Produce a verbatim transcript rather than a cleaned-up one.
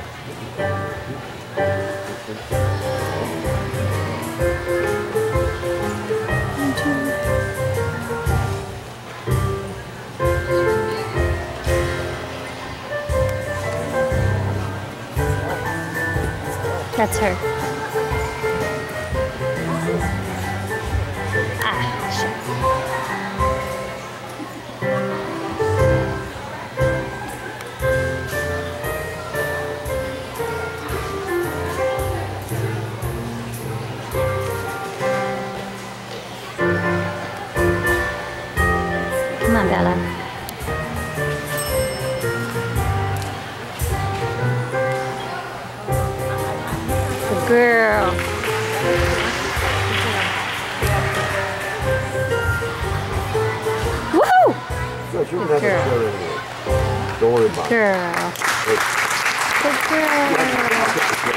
That's her. Ah, shit. Come on, Bella. Good girl. Woohoo! Good girl. Don't worry about it. Girl. Good girl.